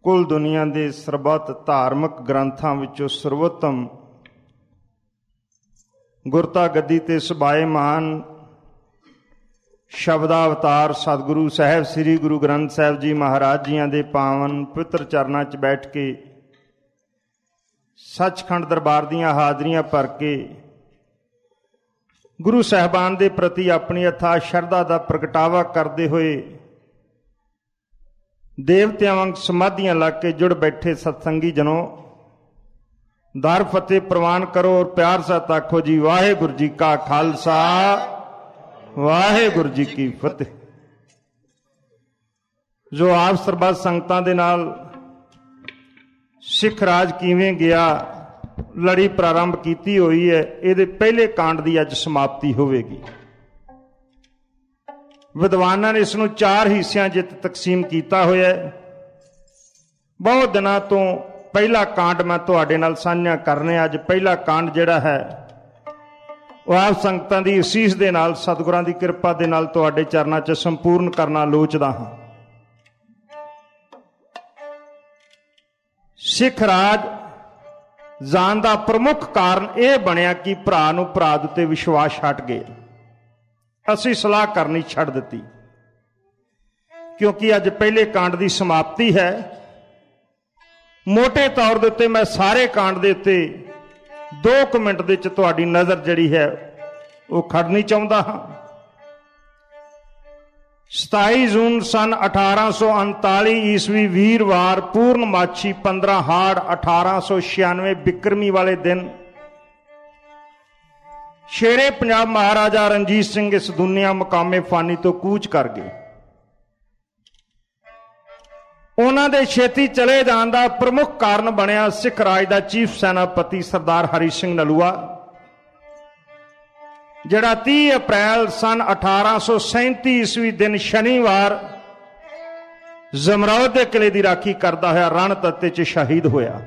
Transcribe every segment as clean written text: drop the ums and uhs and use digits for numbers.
कुल दुनिया के सर्बत धार्मिक ग्रंथां विचों सर्वोत्तम गुरता गद्दी ते सुभाए महान शब्दावतार सतगुरु साहब श्री गुरु ग्रंथ साहब जी महाराज जियां दे पावन पवित्र चरनां च बैठ के सचखंड दरबार दीयां हाजरियां भर के गुरु साहबान दे प्रति अपनी अथाह शरधा दा प्रगटावा करते हुए देवतियां वांग समाधियां लग के जुड़ बैठे सत्संगी जनों, दर फतेह प्रवान करो और प्यार से आखो जी वाहेगुरु जी का खालसा वाहेगुरु जी की फतेह। जो आप सरबत संगतां दे नाल सिख राज किवें गया लड़ी प्रारंभ की हुई है, ये पहले कांड की अज समाप्ति होगी। विद्वानां ने इसनूं 4 हिस्सियां जित तकसीम किया होया है। बहुत दिनों तो पहला कांड मैं तुहाडे नाल साझा करने। अज पहला कांड जिहड़ा है वह आप संगतां दी असीस दे नाल सतगुरां दी किरपा दे नाल तुहाडे चरनां च संपूर्ण करना लोचदा हां। सिख राज जान दा प्रमुख कारण यह बनिया कि भरा नूं भरा उत्ते विश्वास हट गए। असीं सलाह करनी छड्ड दित्ती क्योंकि अज पहले कांड की समाप्ति है। मोटे तौर के उत्ते मैं सारे कांड के उत्ते 2 मिनट दे विच तुहाडी नज़र जिहड़ी है वो खड़नी चाहुंदा हां। 27 जून सन 1839 ईस्वी वीरवार पूर्णमाछी 15 हाड़ 1896 बिक्रमी वाले दिन शेरे पंजाब महाराजा रणजीत सिंह इस दुनिया मुकामे फानी तो कूच कर गए। उन्हां दे छेती चले जाण दा प्रमुख कारण बनिया सिख राज दा चीफ सेनापति सरदार हरि सिंह नलूआ, जिहड़ा 30 अप्रैल सन 1837 ईस्वी दिन शनिवार जमरौद के किले की राखी करता हुआ रण तत्ते च शहीद होया।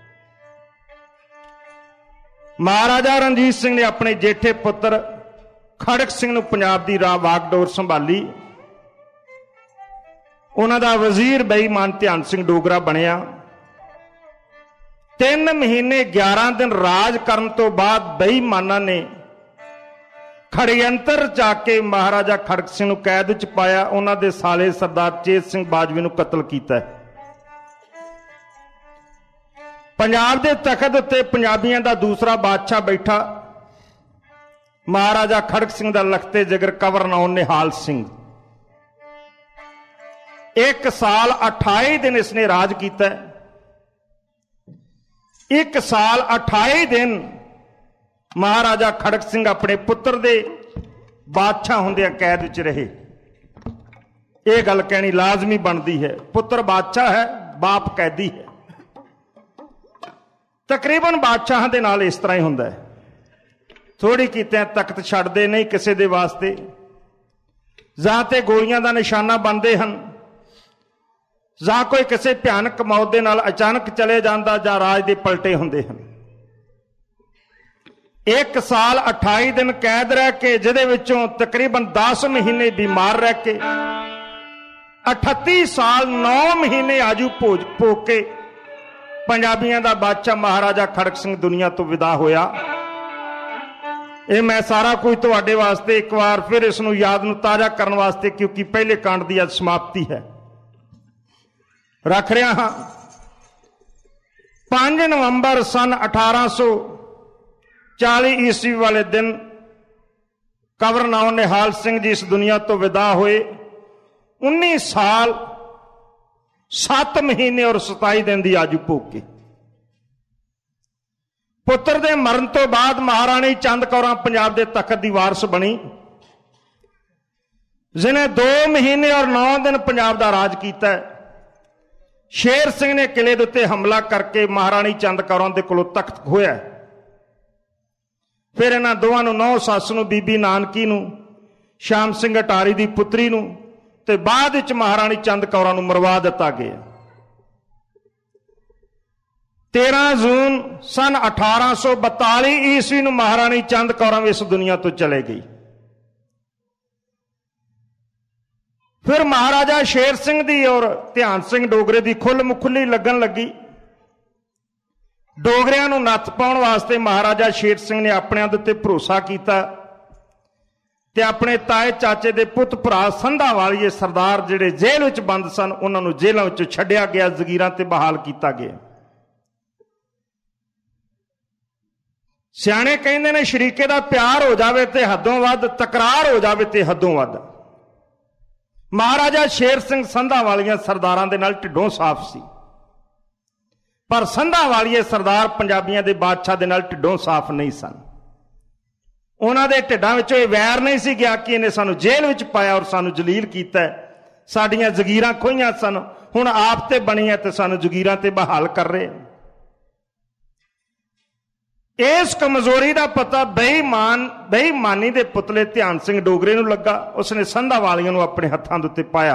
महाराजा रणजीत सिंह ने अपने जेठे पुत्र खड़क सिंह नूं पंजाब की राह वागडोर संभाली। उन्हां दा वजीर बेईमान ध्यान सिंह डोगरा बनिया। 3 महीने 11 दिन राज करन तो बाद बेईमानां ने खड़यंत्र जाके महाराजा खड़क सिंह नूं कैद च पाया। उन्हां दे साले सरदार चेत सिंह बाजवी नूं कतल कीता। पंजाब के तखत उत्ते पंजाबियों का दूसरा बादशाह बैठा महाराजा खड़क सिंह का लखते जिगर कंवर नाउन निहाल सिंह। 1 साल 28 दिन इसने राज किया। 1 साल 28 दिन महाराजा खड़क सिंह अपने पुत्र दे बादशाह होंदे कैद च रहे। यह गल कहनी लाजमी बनती है, पुत्र बादशाह है बाप कैदी है। तकरीबन बादशाह दे नाल इस तरह ही हुंदा है, थोड़ी कीते तख्त छड्डदे नहीं किसी दे वास्ते, जां ते गोलियां दा निशाना बनते हैं, जां कोई किसी भयानक मौत दे नाल अचानक चले जांदा, जां राज दे पलटे हुंदे हैं। 1 साल 28 दिन कैद रह के, जिहदे विचों तकरीबन 10 महीने बीमार रह के, 38 साल 9 महीने आजू भोग के पंजाबियों का बादशाह महाराजा खड़क सिंह दुनिया तो विदा होया। ये मैं सारा कुछ तुहाडे वास्ते एक बार फिर इसनूं याद नूं ताज़ा करन वास्ते, क्योंकि पहले कांड की अज समाप्ति है, रख रहा हाँ। 5 नवंबर सन 1840 ईस्वी वाले दिन कंवर नाउन निहाल सिंह जी इस दुनिया तो विदा होए। 19 साल 7 महीने और 27 दिन की आजू भोग के। पुत्र के मरण तो बाद महाराणी चंद कौर पंजाब के तखत की वारस बनी, जिन्हें 2 महीने और 9 दिन पंजाब का राज किया। शेर सिंह ने किले के उत्ते हमला करके महाराणी चंद कौर के कोलों तख्त खोया। फिर इन्हां दोवां नूं नौ सੱਸ नूं बीबी नानकी नूं, श्याम सिंह अटारी की पुत्री नूं ते बाद विच महाराणी चंद कौर नूं मरवा दिता गया। 13 जून सन 1842 ईस्वी नूं महाराणी चंद कौर इस दुनिया तो चले गई। फिर महाराजा शेर सिंह दी और ध्यान सिंह डोगरे दी खुल मुखुली लगन लगी। डोगरियां नूं नत्थ पाउण वास्ते महाराजा शेर सिंह ने अपने दे उत्ते भरोसा कीता ते अपने ताए चाचे दे पुत भरा संधा वालिए सरदार जिहड़े जेल विच बंद सन उन्हां नूं जेलां विचों छड्डिया गया, जगीरां ते बहाल कीता गया। सियाणे कहंदे ने शरीके दा प्यार हो जावे ते हदों वध, तकरार हो जावे ते हदों वध। महाराजा शेर सिंह संधा वालियां सरदारां दे नाल ढिड्डों साफ सी, पर संधा वालिए सरदार पंजाबियां दे बादशाह दे नाल ढिड्डों साफ नहीं सन। उन्हां दे ढिड्डां विचों इह वैर नहीं सी गया कि इहने सानूं जेल विच पाया और सानूं जलील कीता, साडीआं जगीरां खोईआं सन, हुण आप ते बणी है ते सानूं जगीरां ते बहाल कर रहे। इस कमजोरी का पता बेईमानी के पुतले ध्यान सिंह डोगरे नूं लगा। उसने संधा वालियां नूं अपने हत्थां दे उत्ते पाया।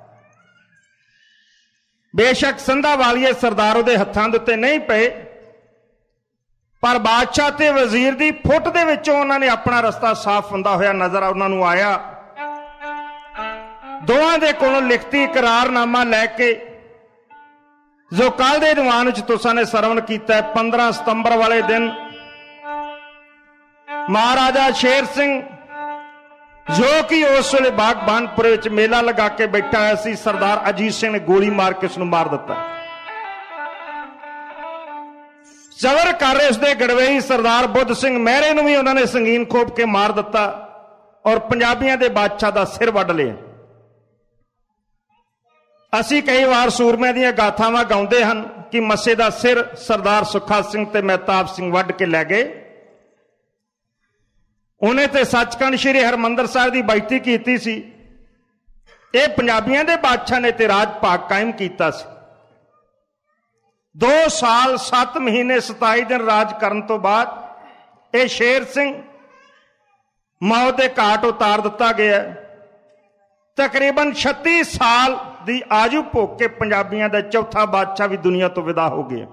बेशक संधा वालिए सरदार उहदे हत्थां दे उत्ते नहीं पे, पर बादशाह ते वजीर दी फुट दे विचों उन्हां ने अपना रस्ता साफ हुंदा होया नजर उन्हां नूं आया। दोवां दे कोलों लिखती इकरारनामा लैके जो कल दे दीवान विच तुसां ने सरवण कीता 15 सितंबर वाले दिन महाराजा शेर सिंह जो कि उस वेले बागबानपुर विच मेला लगा के बैठा है सी, सरदार अजीत सिंह ने गोली मार के उसनूं मार दिता। चवर कर रहे उसके गड़वेई सरदार बुद्ध सिंह महरे नूं भी उन्होंने संगीन खोप के मार दिता और पंजाबियों के बादशाह का सिर वड्ड लिया। असी कई बार सूरमिਆਂ ਦੀਆਂ गाथावां गाउंदे हन कि मस्से का सिर सरदार सुखा सिंह ते महताब सिंह वड्ड के लै गए। उन्हें ते सचखंड श्री हरमंदर साहिब की बेइज्जती कीती सी। ये पंजाबियों के बादशाह ने ते राज भाग कायम कीता सी। 2 साल 7 महीने 27 दिन राज करन तो बाद ये शेर सिंह मौत के घाट उतार दिता गया। तकरीबन 36 साल की आयु भोग के पंजाबियों का चौथा बादशाह भी दुनिया तो विदा हो गया।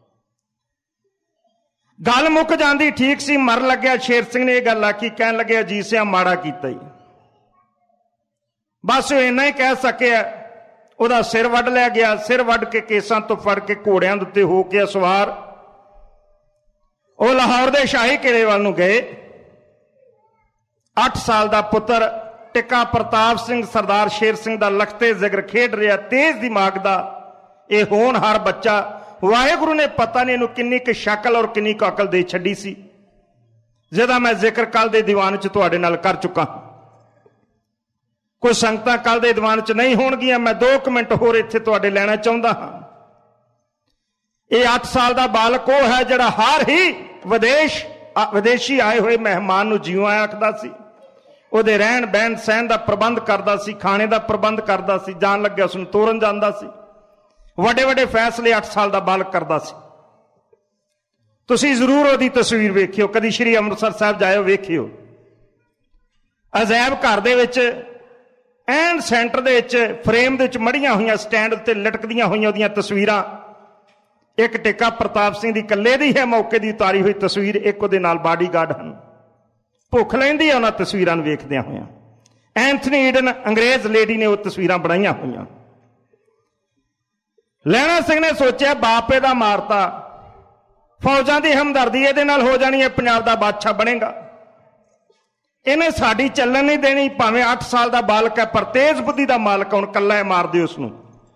गल मुक जाती ठीक सी, मर लग्या शेर सिंह ने यह गल आखी, कहन लगे अजीत सिंह माड़ा कीता ही। बस इन्ना ही कह सके, ਉਹਦਾ सिर वड्ड लिया गया। सिर वड्ड के केसां तो फड़ के घोड़ियां दे उत्ते हो के सवार ਉਹ लाहौर के शाही किले वाल नूं गए। 8 साल का पुत्र टिक्का प्रताप सिंह सरदार शेर सिंह का लखते जिगर खेड रहा, तेज दिमाग का यह होनहार बच्चा। वाहिगुरू ने पता नहीं इनू किन्नी क शक्ल और किन्नी क अकल दे छड्डी सी, जिहदा मैं जिक्र कल दे दीवान च तुहाडे नाल कर चुका। कोई संगतां कल दे दीवान च नहीं होणगियां, मैं 2 मिनट होर इत्थे तुहाडे लैना चाहुंदा हां। यह 8 साल का बालक वो है जिहड़ा हर ही विदेशी आए हुए मेहमान नूं जिउं आया आखदा सी, ਉਹਦੇ ਰਹਿਣ ਬਹਿਣ ਸਹਿਣ ਦਾ ਪ੍ਰਬੰਧ ਕਰਦਾ ਸੀ, ਖਾਣੇ ਦਾ ਪ੍ਰਬੰਧ ਕਰਦਾ ਸੀ, ਜਾਣ ਲੱਗਿਆ ਉਸ ਨੂੰ ਤੋਰਨ ਜਾਂਦਾ ਸੀ। ਵੱਡੇ ਵੱਡੇ ਫੈਸਲੇ 8 ਸਾਲ ਦਾ ਬਾਲਕ ਕਰਦਾ ਸੀ। ਤੁਸੀਂ ਜ਼ਰੂਰ ਉਹਦੀ ਤਸਵੀਰ ਵੇਖਿਓ, ਕਦੀ ਸ਼੍ਰੀ ਅੰਮ੍ਰਿਤਸਰ ਸਾਹਿਬ ਜਾਇਓ ਵੇਖਿਓ। ਅਜਾਇਬ ਘਰ ਦੇ ਵਿੱਚ ਐਨ ਸੈਂਟਰ ਦੇ ਵਿੱਚ ਫਰੇਮ ਦੇ ਵਿੱਚ ਮੜੀਆਂ ਹੋਈਆਂ ਸਟੈਂਡ ਉੱਤੇ ਲਟਕਦੀਆਂ ਹੋਈਆਂ ਉਹਦੀਆਂ ਤਸਵੀਰਾਂ। ਇੱਕ ਟਿੱਕਾ ਪ੍ਰਤਾਪ ਸਿੰਘ ਦੀ ਇਕੱਲੇ ਦੀ ਹੈ ਮੌਕੇ ਦੀ ਉਤਾਰੀ ਹੋਈ ਤਸਵੀਰ, ਇੱਕ ਉਹਦੇ ਨਾਲ ਬਾਡੀਗਾਰਡ ਹਨ। ਭੁੱਖ ਲੈਂਦੀ ਹੈ ਉਹਨਾਂ ਤਸਵੀਰਾਂ ਨੂੰ ਵੇਖਦਿਆਂ ਹੋਇਆਂ। ਐਂਥਨੀ ਈਡਨ ਅੰਗਰੇਜ਼ ਲੇਡੀ ਨੇ ਉਹ ਤਸਵੀਰਾਂ ਬਣਾਈਆਂ ਹੋਈਆਂ। ਲਹਿਣਾ ਸਿੰਘ ਨੇ ਸੋਚਿਆ ਬਾਪ ਇਹਦਾ ਮਾਰਤਾ, ਫੌਜਾਂ ਦੀ ਹਮਦਰਦੀ ਇਹਦੇ ਨਾਲ ਹੋ ਜਾਣੀ ਹੈ, ਪੰਜਾਬ ਦਾ ਬਾਦਸ਼ਾਹ ਬਣੇਗਾ। ਇਹਨੇ ਸਾਡੀ ਚੱਲਣ ਨਹੀਂ ਦੇਣੀ, ਭਾਵੇਂ 8 ਸਾਲ ਦਾ ਬਾਲਕ ਹੈ ਪਰ ਤੇਜ਼ ਬੁੱਧੀ ਦਾ ਮਾਲਕ, ਹੁਣ ਕੱਲਾ ਹੈ, ਮਾਰ ਦਿਓ ਉਸ ਨੂੰ।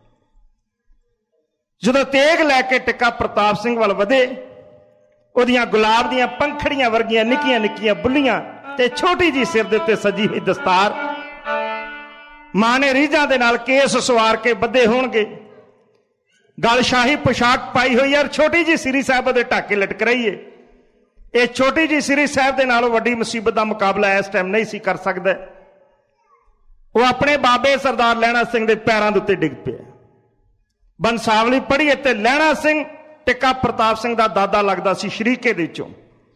ਜਦੋਂ ਤੇਗ ਲੈ ਕੇ ਟਿੱਕਾ ਪ੍ਰਤਾਪ ਸਿੰਘ ਵੱਲ ਵਧੇ, ਉਹਦੀਆਂ ਗੁਲਾਬ ਦੀਆਂ ਪੰਖੜੀਆਂ ਵਰਗੀਆਂ ਨਿੱਕੀਆਂ ਨਿੱਕੀਆਂ ਬੁੱਲੀਆਂ ਤੇ ਛੋਟੀ ਜੀ ਸਿਰ ਦੇ ਉੱਤੇ ਸਜੀ ਹੋਈ ਦਸਤਾਰ, ਮਾਂ ਨੇ ਰੀਝਾਂ ਦੇ ਨਾਲ ਕੇਸ ਸਵਾਰ ਕੇ ਬੱਧੇ ਹੋਣਗੇ, ਗਲ ਸ਼ਾਹੀ ਪੋਸ਼ਾਕ ਪਾਈ ਹੋਈ ਯਾਰ, ਛੋਟੀ ਜੀ ਸ੍ਰੀ ਸਾਹਿਬ ਉਹਦੇ ਢਾਕੇ ਲਟਕ ਰਹੀ ਏ। ਇਹ ਛੋਟੀ ਜੀ ਸ੍ਰੀ ਸਾਹਿਬ ਦੇ ਨਾਲੋਂ ਵੱਡੀ ਮੁਸੀਬਤ ਦਾ ਮੁਕਾਬਲਾ ਇਸ ਟਾਈਮ ਨਹੀਂ ਸੀ ਕਰ ਸਕਦਾ। ਉਹ ਆਪਣੇ ਬਾਬੇ ਸਰਦਾਰ ਲਹਿਣਾ ਸਿੰਘ ਦੇ ਪੈਰਾਂ ਦੇ ਉੱਤੇ ਡਿੱਗ ਪਿਆ। ਬੰਸਾਵਲੀ ਪੜ੍ਹੀ ਤੇ ਲਹਿਣਾ ਸਿੰਘ ਟਿੱਕਾ ਪ੍ਰਤਾਪ ਸਿੰਘ ਦਾ ਦਾਦਾ ਲੱਗਦਾ ਸੀ ਸ਼ਰੀਕੇ ਦੇ ਵਿੱਚੋਂ।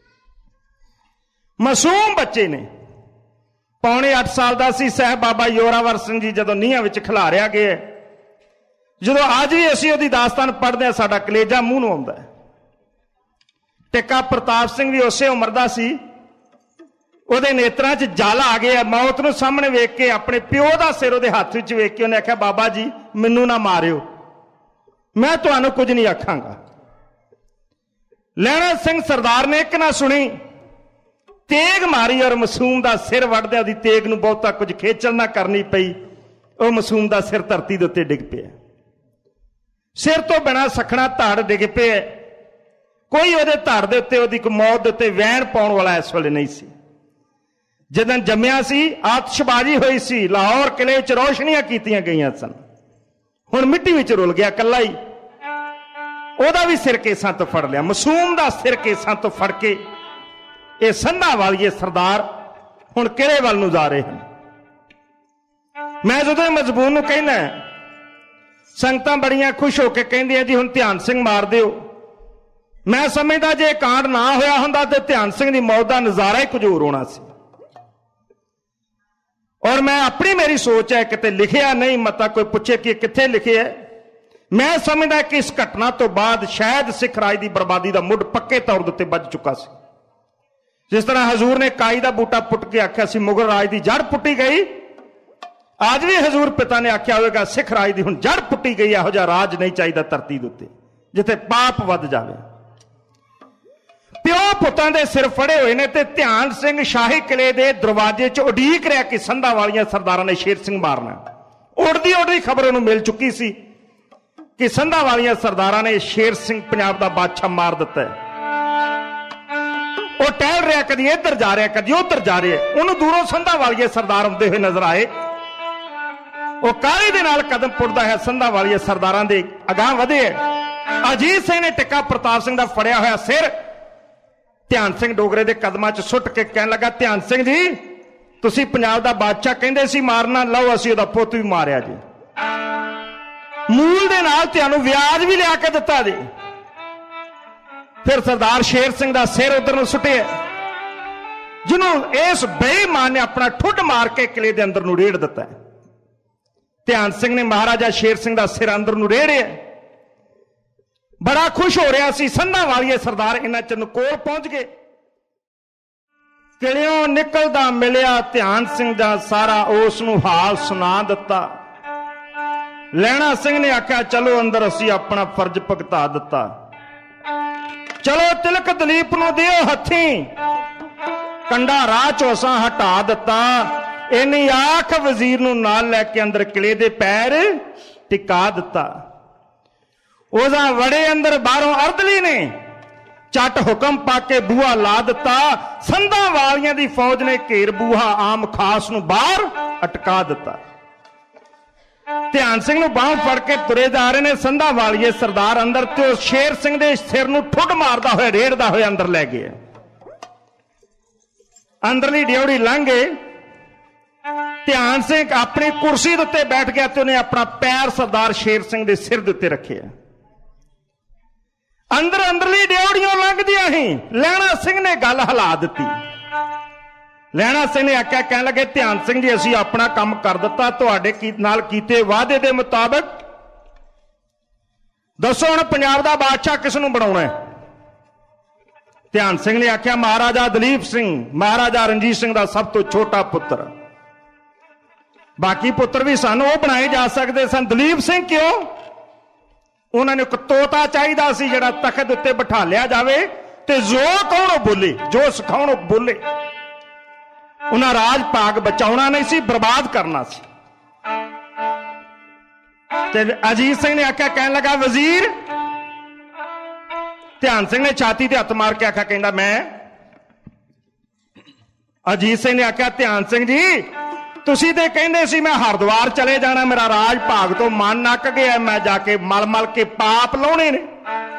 ਮਾਸੂਮ ਬੱਚੇ ਨੇ, ਪੌਣੇ 8 ਸਾਲ ਦਾ ਸੀ। ਸਾਹਿਬ ਬਾਬਾ ਯੋਰਾਵਰ ਸਿੰਘ ਜੀ ਜਦੋਂ ਨੀਹਾਂ ਵਿੱਚ ਖਿਲਾਰਿਆ ਗਿਆ, ਜਦੋਂ ਅੱਜ ਵੀ ਅਸੀਂ ਉਹਦੀ ਦਾਸਤਾਨ ਪੜ੍ਹਦੇ ਹਾਂ ਸਾਡਾ ਕਲੇਜਾ ਮੂੰਹ ਨੂੰ ਆਉਂਦਾ ਹੈ। ਟਿੱਕਾ ਪ੍ਰਤਾਪ ਸਿੰਘ ਵੀ ਉਸੇ ਉਮਰ ਦਾ ਸੀ ਉਹਦੇ ਨੇਤਰਾਂ 'ਚ ਜਲ ਆ ਗਿਆ। ਮੌਤ ਨੂੰ ਸਾਹਮਣੇ ਵੇਖ ਕੇ, ਆਪਣੇ ਪਿਓ ਦਾ ਸਿਰ ਉਹਦੇ ਹੱਥ ਵਿੱਚ ਵੇਖ ਕੇ ਉਹਨੇ ਆਖਿਆ, ਬਾਬਾ ਜੀ ਮੈਨੂੰ ਨਾ ਮਾਰਿਓ, ਮੈਂ ਤੁਹਾਨੂੰ ਕੁਝ ਨਹੀਂ ਆਖਾਂਗਾ। ਲਹਿਣਾ ਸਿੰਘ ਸਰਦਾਰ ਨੇ ਇੱਕ ਨਾ ਸੁਣੀ, ਤੇਗ ਮਾਰੀ ਔਰ ਮਾਸੂਮ ਦਾ ਸਿਰ ਵੱਢਦਿਆਂ ਉਹਦੀ ਤੇਗ ਨੂੰ ਬਹੁਤਾ ਕੁਝ ਖੇਚਲ ਨਾ ਕਰਨੀ ਪਈ। ਉਹ ਮਾਸੂਮ ਦਾ ਸਿਰ ਧਰਤੀ ਦੇ ਉੱਤੇ ਡਿੱਗ ਪਿਆ। ਸਿਰ ਤੋਂ ਬਿਨਾਂ ਸਖਣਾ ਧੜ ਡਿੱਗ ਪਿਆ। ਕੋਈ ਉਹਦੇ ਧੜ ਦੇ ਉੱਤੇ, ਉਹਦੀ ਮੌਤ ਦੇ ਉੱਤੇ ਵੈਣ ਪਾਉਣ ਵਾਲਾ ਇਸ ਵੇਲੇ ਨਹੀਂ ਸੀ। ਜਦੋਂ ਜੰਮਿਆ ਸੀ ਆਤਿਸ਼ਬਾਜ਼ੀ ਹੋਈ ਸੀ, ਲਾਹੌਰ ਕਿਲੇ ਵਿੱਚ ਰੌਸ਼ਨੀਆਂ ਕੀਤੀਆਂ ਗਈਆਂ ਸਨ। ਹੁਣ ਮਿੱਟੀ ਵਿੱਚ ਰੁਲ ਗਿਆ ਇਕੱਲਾ ਹੀ। ਉਹਦਾ ਵੀ ਸਿਰ ਕੇਸਾਂ ਤੋਂ ਫੜ ਲਿਆ, ਮਾਸੂਮ ਦਾ ਸਿਰ ਕੇਸਾਂ ਤੋਂ ਫੜ ਕੇ ਇਹ ਸੰਧਾ ਵਾਲੀਏ ਸਰਦਾਰ ਹੁਣ ਕਿਹੜੇ ਵੱਲ ਨੂੰ ਜਾ ਰਹੇ ਹਨ। ਮੈਂ ਜਦੋਂ ਮਜ਼ਬੂਨ ਨੂੰ ਕਹਿੰਦਾ, ਸੰਗਤਾਂ ਬੜੀਆਂ ਖੁਸ਼ ਹੋ ਕੇ ਕਹਿੰਦੀਆਂ ਜੀ ਹੁਣ ਧਿਆਨ ਸਿੰਘ ਮਾਰ ਦਿਓ। ਮੈਂ ਸਮਝਦਾ ਜੇ ਕਾਂਡ ਨਾ ਹੋਇਆ ਹੁੰਦਾ ਤੇ ਧਿਆਨ ਸਿੰਘ ਦੀ ਮੌਤ ਦਾ ਨਜ਼ਾਰਾ ਹੀ ਕੁਝ ਹੋਰ ਹੋਣਾ ਸੀ। ਔਰ ਮੈਂ ਆਪਣੀ, ਮੇਰੀ ਸੋਚ ਹੈ, ਕਿਤੇ ਲਿਖਿਆ ਨਹੀਂ, ਮਤਾ ਕੋਈ ਪੁੱਛੇ ਕਿ ਕਿੱਥੇ ਲਿਖਿਆ। ਮੈਂ ਸਮਝਦਾ ਕਿ ਇਸ ਘਟਨਾ ਤੋਂ ਬਾਅਦ ਸ਼ਾਇਦ ਸਿੱਖ ਰਾਜ ਦੀ ਬਰਬਾਦੀ ਦਾ ਮੁੱਢ ਪੱਕੇ ਤੌਰ ਦੇ ਉੱਤੇ ਵੱਜ ਚੁੱਕਾ ਸੀ। ਜਿਸ ਤਰ੍ਹਾਂ ਹਜ਼ੂਰ ਨੇ ਕਾਈ ਦਾ ਬੂਟਾ ਪੁੱਟ ਕੇ ਆਖਿਆ ਸੀ ਮੁਗਲ ਰਾਜ ਦੀ ਜੜ ਪੁੱਟੀ ਗਈ, ਅੱਜ ਵੀ ਹਜ਼ੂਰ ਪਿਤਾ ਨੇ ਆਖਿਆ ਹੋਵੇਗਾ ਸਿੱਖ ਰਾਜ ਦੀ ਹੁਣ ਜੜ ਪੁੱਟੀ ਗਈ। ਇਹੋ ਜਿਹਾ ਰਾਜ ਨਹੀਂ ਚਾਹੀਦਾ ਧਰਤੀ ਦੇ ਉੱਤੇ ਜਿੱਥੇ ਪਾਪ ਵੱਧ ਜਾਵੇ। ਪਿਓ ਪੁੱਤਾਂ ਦੇ ਸਿਰ ਫੜੇ ਹੋਏ ਨੇ ਤੇ ਧਿਆਨ ਸਿੰਘ ਸ਼ਾਹੀ ਕਿਲੇ ਦੇ ਦਰਵਾਜ਼ੇ 'ਚ ਉਡੀਕ ਰਿਹਾ ਕਿ ਸੰਧਾ ਵਾਲੀਆਂ ਸਰਦਾਰਾਂ ਨੇ ਸ਼ੇਰ ਸਿੰਘ ਮਾਰਨਾ। ਉੜਦੀ ਉੜਦੀ ਖਬਰ ਉਹਨੂੰ ਮਿਲ ਚੁੱਕੀ ਸੀ ਕਿ ਸੰਧਾ ਵਾਲੀਆਂ ਸਰਦਾਰਾਂ ਨੇ ਸ਼ੇਰ ਸਿੰਘ ਪੰਜਾਬ ਦਾ ਬਾਦਸ਼ਾਹ ਮਾਰ ਦਿੱਤਾ ਹੈ। ਉਹ ਟਹਿਲ ਰਿਹਾ, ਕਦੀ ਇੱਧਰ ਜਾ ਰਿਹਾ, ਕਦੀ ਉੱਧਰ ਜਾ ਰਿਹਾ। ਉਹਨੂੰ ਦੂਰੋਂ ਸੰਧਾ ਵਾਲੀਏ ਸਰਦਾਰ ਆਉਂਦੇ ਹੋਏ ਨਜ਼ਰ ਆਏ। ਉਹ ਕਾਹਲੀ ਦੇ ਨਾਲ ਕਦਮ ਪੁੱਟਦਾ ਹੈ, ਸੰਧਾ ਵਾਲੀਏ ਸਰਦਾਰਾਂ ਦੇ ਅਗਾਂਹ ਵਧੇ। ਅਜੀਤ ਸਿੰਘ ਨੇ ਟਿੱਕਾ ਪ੍ਰਤਾਪ ਸਿੰਘ ਦਾ ਫੜਿਆ ਹੋਇਆ ਸਿਰ ਧਿਆਨ ਸਿੰਘ ਡੋਗਰੇ ਦੇ ਕਦਮਾਂ 'ਚ ਸੁੱਟ ਕੇ ਕਹਿਣ ਲੱਗਾ, ਧਿਆਨ ਸਿੰਘ ਜੀ ਤੁਸੀਂ ਪੰਜਾਬ ਦਾ ਬਾਦਸ਼ਾਹ ਕਹਿੰਦੇ ਸੀ ਮਾਰਨਾ, ਲਓ ਅਸੀਂ ਉਹਦਾ ਪੁੱਤ ਵੀ ਮਾਰਿਆ ਜੀ। ਮੂਲ ਦੇ ਨਾਲ ਤੁਹਾਨੂੰ ਵਿਆਜ ਵੀ ਲਿਆ ਕੇ ਦਿੱਤਾ ਜੀ। ਫਿਰ ਸਰਦਾਰ ਸ਼ੇਰ ਸਿੰਘ ਦਾ ਸਿਰ ਉਧਰ ਨੂੰ ਸੁੱਟਿਆ, ਜਿਹਨੂੰ ਇਸ ਬੇਈਮਾਨ ਨੇ ਆਪਣਾ ਠੁੱਡ ਮਾਰ ਕੇ ਕਿਲੇ ਦੇ ਅੰਦਰ ਨੂੰ ਰੇੜ ਦਿੱਤਾ। ਧਿਆਨ ਸਿੰਘ ਨੇ ਮਹਾਰਾਜਾ ਸ਼ੇਰ ਸਿੰਘ ਦਾ ਸਿਰ ਅੰਦਰ ਨੂੰ ਰੇੜਿਆ। ਬੜਾ ਖੁਸ਼ ਹੋ ਰਿਹਾ ਸੀ। ਸੰਧਾ ਵਾਲੀਏ ਸਰਦਾਰ ਇਹਨਾਂ ਚ ਕੋਲ ਪਹੁੰਚ ਗਏ। ਕਿਲਿਓਂ ਨਿਕਲਦਾ ਮਿਲਿਆ ਧਿਆਨ ਸਿੰਘ ਦਾ ਸਾਰਾ, ਉਸ ਨੂੰ ਹਾਲ ਸੁਣਾ ਦਿੱਤਾ। ਲਹਿਣਾ ਸਿੰਘ ਨੇ ਆਖਿਆ ਚਲੋ ਅੰਦਰ, ਅਸੀਂ ਆਪਣਾ ਫਰਜ਼ ਭੁਗਤਾ ਦਿੱਤਾ। ਚਲੋ ਤਿਲਕ ਦਲੀਪ ਨੂੰ ਦਿਓ ਹੱਥੀਂ, ਕੰਡਾ ਰਾਹ ਚੋਂ ਅਸਾਂ ਹਟਾ ਦਿੱਤਾ। ਇੰਨੀ ਆਖ ਵਜ਼ੀਰ ਨੂੰ ਨਾਲ ਲੈ ਕੇ ਅੰਦਰ ਕਿਲੇ ਦੇ ਪੈਰ ਟਿਕਾ ਦਿੱਤਾ। ਉਹਦਾ ਵੜੇ ਅੰਦਰ ਬਾਹਰੋਂ ਅਰਦਲੀ ਨੇ ਚੱਟ ਹੁਕਮ ਪਾ ਕੇ ਬੂਹਾ ਲਾ ਦਿੱਤਾ। ਸੰਧਾਂ ਵਾਲੀਆਂ ਦੀ ਫੌਜ ਨੇ ਘੇਰ ਬੂਹਾ ਆਮ ਖਾਸ ਨੂੰ ਬਾਹਰ ਅਟਕਾ ਦਿੱਤਾ। ਧਿਆਨ ਸਿੰਘ ਨੂੰ ਬਾਹੋਂ ਫੜ ਕੇ ਤੁਰੇ ਜਾ ਰਹੇ ਨੇ ਸੰਧਾਂ ਵਾਲੀਏ ਸਰਦਾਰ ਅੰਦਰ, ਤੇ ਉਹ ਸ਼ੇਰ ਸਿੰਘ ਦੇ ਸਿਰ ਨੂੰ ਠੁੱਡ ਮਾਰਦਾ ਹੋਇਆ ਰੇੜਦਾ ਹੋਇਆ ਅੰਦਰ ਲੈ ਗਏ। ਅੰਦਰਲੀ ਡਿਉੜੀ ਲੰਘ ਗਏ। ਧਿਆਨ ਸਿੰਘ ਆਪਣੀ ਕੁਰਸੀ ਦੇ ਉੱਤੇ ਬੈਠ ਗਿਆ ਤੇ ਉਹਨੇ ਆਪਣਾ ਪੈਰ ਸਰਦਾਰ ਸ਼ੇਰ ਸਿੰਘ ਦੇ ਸਿਰ ਦੇ ਉੱਤੇ ਰੱਖਿਆ। ਅੰਦਰਲੀ ਡਿਉੜੀਆਂ ਲੰਘਦੀਆਂ ਹੀ ਲਹਿਣਾ ਸਿੰਘ ਨੇ ਗੱਲ ਹਿਲਾ ਦਿੱਤੀ। ਲਹਿਣਾ ਸਿੰਘ ਨੇ ਆਖਿਆ, ਕਹਿਣ ਲੱਗੇ ਧਿਆਨ ਸਿੰਘ ਜੀ ਅਸੀਂ ਆਪਣਾ ਕੰਮ ਕਰ ਦਿੱਤਾ, ਤੁਹਾਡੇ ਨਾਲ ਕੀਤੇ ਵਾਅਦੇ ਦੇ ਮੁਤਾਬਕ ਦੱਸੋ ਹੁਣ ਪੰਜਾਬ ਦਾ ਬਾਦਸ਼ਾਹ ਕਿਸ ਨੂੰ ਬਣਾਉਣਾ ਹੈ। ਧਿਆਨ ਸਿੰਘ ਨੇ ਆਖਿਆ ਮਹਾਰਾਜਾ ਦਲੀਪ ਸਿੰਘ, ਮਹਾਰਾਜਾ ਰਣਜੀਤ ਸਿੰਘ ਦਾ ਸਭ ਤੋਂ ਛੋਟਾ ਪੁੱਤਰ। ਬਾਕੀ ਪੁੱਤਰ ਵੀ ਸਾਨੂੰ ਉਹ ਬਣਾਏ ਜਾ ਸਕਦੇ ਸਨ, ਦਲੀਪ ਸਿੰਘ ਕਿਉਂ? ਉਹਨਾਂ ਨੂੰ ਇੱਕ ਤੋਤਾ ਚਾਹੀਦਾ ਸੀ ਜਿਹੜਾ ਤਖਤ ਉੱਤੇ ਬਿਠਾ ਲਿਆ ਜਾਵੇ ਤੇ ਜੋ ਕਹਣ ਉਹ ਬੋਲੇ, ਜੋ ਸਿਖਾਉਣ ਉਹ ਬੋਲੇ। ਉਹਨਾਂ ਰਾਜ ਭਾਗ ਬਚਾਉਣਾ ਨਹੀਂ ਸੀ, ਬਰਬਾਦ ਕਰਨਾ ਸੀ। ਤੇ ਅਜੀਤ ਸਿੰਘ ਨੇ ਆਖਿਆ, ਕਹਿਣ ਲੱਗਾ ਵਜ਼ੀਰ। ਧਿਆਨ ਸਿੰਘ ਨੇ ਛਾਤੀ ਤੇ ਹੱਥ ਮਾਰ ਕੇ ਆਖਿਆ, ਕਹਿੰਦਾ ਮੈਂ। ਅਜੀਤ ਸਿੰਘ ਨੇ ਆਖਿਆ, ਧਿਆਨ ਸਿੰਘ ਜੀ ਤੁਸੀਂ ਤੇ ਕਹਿੰਦੇ ਸੀ ਮੈਂ ਹਰਿਦੁਆਰ ਚਲੇ ਜਾਣਾ, ਮੇਰਾ ਰਾਜ ਭਾਗ ਤੋਂ ਮਨ ਨੱਕ ਗਿਆ, ਮੈਂ ਜਾ ਕੇ ਮਲ ਮਲ ਕੇ ਪਾਪ ਲਾਉਣੇ ਨੇ।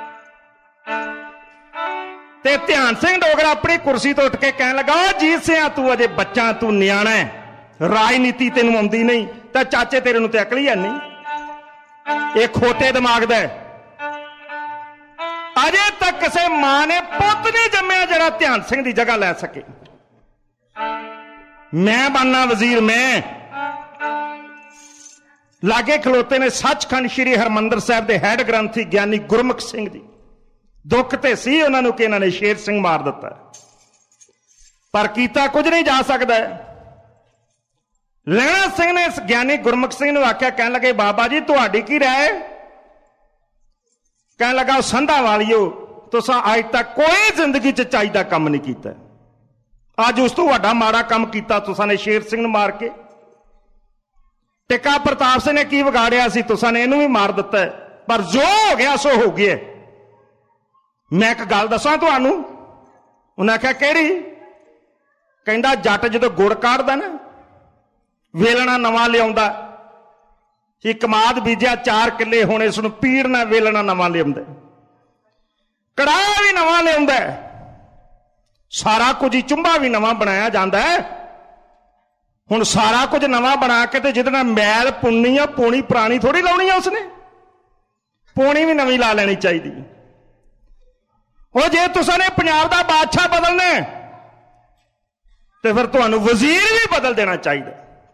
ਤੇ ਧਿਆਨ ਸਿੰਘ ਡੋਗਰਾ ਆਪਣੀ ਕੁਰਸੀ ਤੋਂ ਉੱਠ ਕੇ ਕਹਿਣ ਲੱਗਾ, ਅਜੀਤ ਸਿੰਘ ਤੂੰ ਅਜੇ ਬੱਚਾ, ਤੂੰ ਨਿਆਣਾ ਹੈ, ਰਾਜਨੀਤੀ ਤੈਨੂੰ ਆਉਂਦੀ ਨਹੀਂ, ਤਾਂ ਚਾਚੇ ਤੇਰੇ ਨੂੰ ਤੇ ਅਕਲ ਹੀ ਹੈ ਨਹੀਂ, ਇਹ ਖੋਟੇ ਦਿਮਾਗ ਦਾ ਹੈ। ਅਜੇ ਤੱਕ ਕਿਸੇ ਮਾਂ ਨੇ ਪੁੱਤ ਨਹੀਂ ਜੰਮਿਆ ਜਿਹੜਾ ਧਿਆਨ ਸਿੰਘ ਦੀ ਜਗ੍ਹਾ ਲੈ ਸਕੇ। ਮੈਂ ਬਣਨਾ ਵਜ਼ੀਰ, ਮੈਂ। ਲਾਗੇ ਖਲੋਤੇ ਨੇ ਸੱਚਖੰਡ ਸ੍ਰੀ ਹਰਮੰਦਰ ਸਾਹਿਬ ਦੇ ਹੈਡ ਗ੍ਰੰਥੀ ਗਿਆਨੀ ਗੁਰਮੁਖ ਸਿੰਘ ਜੀ। ਦੁੱਖ ਤੇ ਸੀ ਉਹਨਾਂ ਨੂੰ ਕਿ ਇਹਨਾਂ ਨੇ ਸ਼ੇਰ ਸਿੰਘ ਮਾਰ ਦਿੱਤਾ, पर कीता कुछ नहीं जा सकता। लैणा सिंह ने ज्ञानी गुरमुख सिंह ने आख्या, कहने लगे बाबा जी तुहाडी की राय? कहने लगा संधा वालियो तुसां अज तक कोई जिंदगी च चाई दा काम नहीं कीता, अज उस तो वड्डा माड़ा काम कीता तुसां ने शेर सिंह नूं मार के। टिक्का प्रताप सिंह ने की विगाड़िया सी, तुसां ने इहनूं भी मार दिता है, पर जो हो गया सो हो गया। मैं एक गल दसां तुहानूं, उन्हें आख्या किहड़ी? कहंदा जट जदों गुड़ काढ़दा ना वेलणा नवां लिआउंदा, कि कमाद बीजिया 4 किले होने इसनूं पीड़ना वेलणा नवां लिआउंदा, कड़ाह भी नवां लिआउंदा, सारा कुछ ही चुंबा भी नवां बनाया जाता है। हुण सारा कुछ नवां बना के ते जिहदे नाल मैल पुन्नी आ पूनी पुरानी थोड़ी लाउणी आ, उसने पूनी भी नवीं ला लैनी चाहिदी। वो जे तुसां ने पंजाब दा बादशाह बदलना ते फिर तुहानूं वजीर भी बदल देना चाहिए।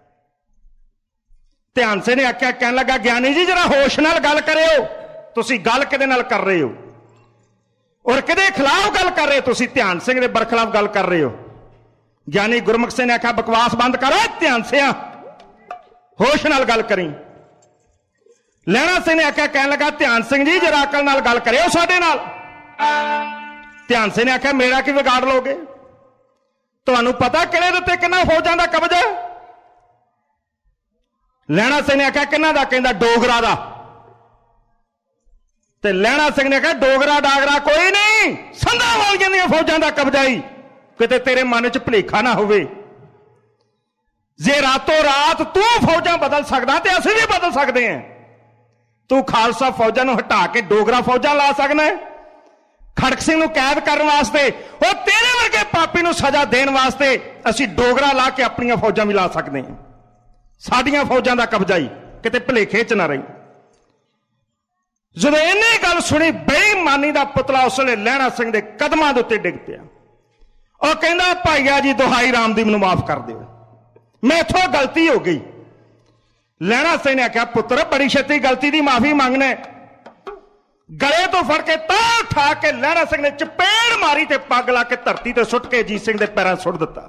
ध्यान सिंह ने आख्या, कहने लगा ज्ञानी जी जरा होश नाल गल करियो, तुसीं गल किहदे नाल कर रहे हो और किहदे खिलाफ गल कर रहे हो? तुसीं ध्यान सिंह दे बरखिलाफ गल कर रहे हो। ज्ञानी गुरमुख सिंह ने आख्या बकवास बंद करो, ध्यान सिंह होश नाल गल करी। लैणा सिंह ने आख्या, कहने लगा ध्यान सिंह जी जरा अकल नाल गल करियो साडे नाल। ध्यान सिंह ने आख्या मेरा की बिगाड़ लोगे? तुहानूं पता किले दे उत्ते किन्ना फौजां दा कब्जा? लैणा सिंह ने आख्या किन्ना दा? कहंदा डोगरा दा। ते लैणा सिंह ने आख्या डोगरा डागरा कोई नहीं, संधा वालियां दीयां फौजां दा कब्जा ही, किते तेरे मन च भुलेखा ना होवे। जे रातों रात तू फौजां बदल सकदा ते असीं भी बदल सकते हैं। तू खालसा फौजां नूं हटा के डोगरा फौजां ला सकना है। खड़क सिंह नूं कैद करने वास्ते और तेरे वर्गे पापी नूं सजा देने वास्ते असीं डोगरा ला के अपनियां फौजां भी ला सकते हैं। साडियां फौजां दा कब्जा ही, किते भुलेखे च ना रही। जदों इन्हें गल सुनी बेईमानी दा पुतला उस वेले लैणा सिंह दे कदमां दे उत्ते डिग पिया और कहंदा भाईया जी दुहाई राम दी मैनूं माफ कर दिओ, मैथों गलती हो गई। लैणा सिंह ने आख्या पुत्र बड़ी छेती गलती दी माफी मंगना है। गले तो फड़ के तां उठा के लैणा सिंह ने चपेड़ मारी ते पग ला के धरती ते सुट के अजीत सिंह दे पैरां सुट दिता।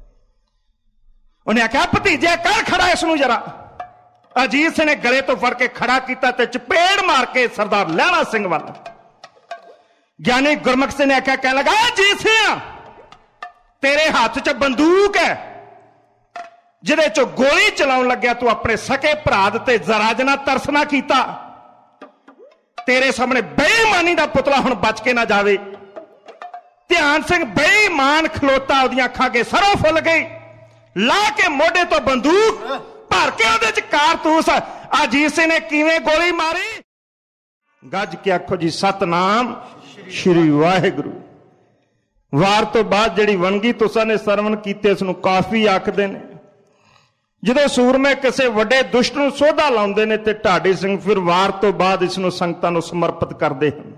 उन्हें आख्या भतीजे कर खड़ा इसनूं जरा। अजीत सिंह ने गले तो फड़ के खड़ा किया ते चपेड़ मार के सरदार लैणा सिंह वाल। ज्ञानी गुरमुख सिंह ने आख्या, कहने लगा अजीत सिंह तेरे हाथ च बंदूक है जिहदे चों गोली चलाउण लग्या तू अपने सके भरा ते जरा जना तरस ना कीता। तेरे सामने बेईमानी दा पुतला हुण बच के ना जावे। ध्यान सिंह बेईमान खलोता, उहदियां अखां के सरों फुल गई। ला के मोढे तो बंदूक भर के उहदे च कारतूस अजीत सिंह ने किवें गोली मारी। गज के आखो जी सतनाम श्री वाहिगुरू। वार तो बाद जिहड़ी वणगी तुसां ने सरवण कीते इस नूं काफी आखदे ने। ਜਦੋਂ ਸੂਰਮੇ ਕਿਸੇ ਵੱਡੇ ਦੁਸ਼ਟ ਨੂੰ ਸੋਧਾ ਲਾਉਂਦੇ ਨੇ ਤੇ ਢਾਡੀ ਸਿੰਘ ਫਿਰ ਵਾਰ ਤੋਂ ਬਾਅਦ ਇਸ ਨੂੰ ਸੰਗਤਾਂ ਨੂੰ ਸਮਰਪਿਤ ਕਰਦੇ ਹਨ।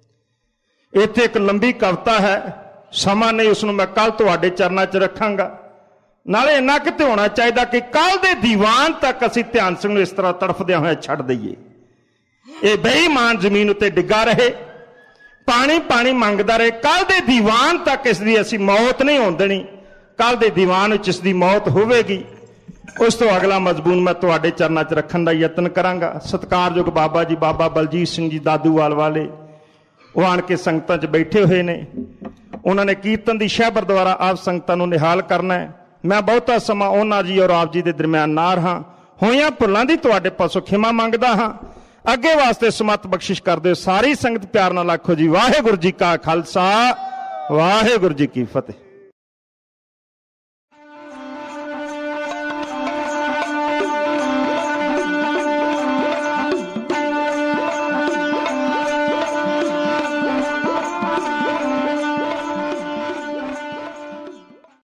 ਇੱਥੇ ਇੱਕ ਲੰਬੀ ਕਵਿਤਾ ਹੈ, ਸਮਾਂ ਨਹੀਂ ਉਸ ਨੂੰ ਮੈਂ ਕੱਲ ਤੁਹਾਡੇ ਚਰਨਾਂ 'ਚ ਰੱਖਾਂਗਾ। ਨਾਲੇ ਇੰਨਾ ਕਿਤੇ ਹੋਣਾ ਚਾਹੀਦਾ ਕਿ ਕੱਲ ਦੇ ਦੀਵਾਨ ਤੱਕ ਅਸੀਂ ਧਿਆਨ ਸਿੰਘ ਨੂੰ ਇਸ ਤਰ੍ਹਾਂ ਤੜਫਦਿਆਂ ਹੋਇਆ ਛੱਡ ਦਈਏ। ਇਹ ਬੇਈਮਾਨ ਜ਼ਮੀਨ ਉੱਤੇ ਡਿੱਗਾ ਰਹੇ, ਪਾਣੀ ਪਾਣੀ ਮੰਗਦਾ ਰਹੇ। ਕੱਲ ਦੇ ਦੀਵਾਨ ਤੱਕ ਇਸ ਦੀ ਅਸੀਂ ਮੌਤ ਨਹੀਂ ਹੋਣ ਦੇਣੀ। ਕੱਲ ਦੇ ਦੀਵਾਨ ਵਿੱਚ ਇਸ ਦੀ ਮੌਤ ਹੋਵੇਗੀ। उस तो अगला मजबून मैं तुहाडे चरनां च रखण दा यतन करांगा। सत्कारयोग बाबा जी बाबा बलजीत सिंह जी दादूवाल वाले वो आण के संगतां च बैठे हुए ने। उन्होंने कीर्तन दी शहबर द्वारा आप संगतां नूं निहाल करना है। मैं बहुता समा उन्हां जी और आप जी दे दरम्यान ना रहां। होईयां भुल्लां दी तुहाडे पासों खिमा मंगदा हां। अगे वास्ते समत बख्शिश कर दिओ। सारी संगत प्यार नाल आखो जी वाहिगुरू जी का खालसा वाहिगुरू जी की फतेह।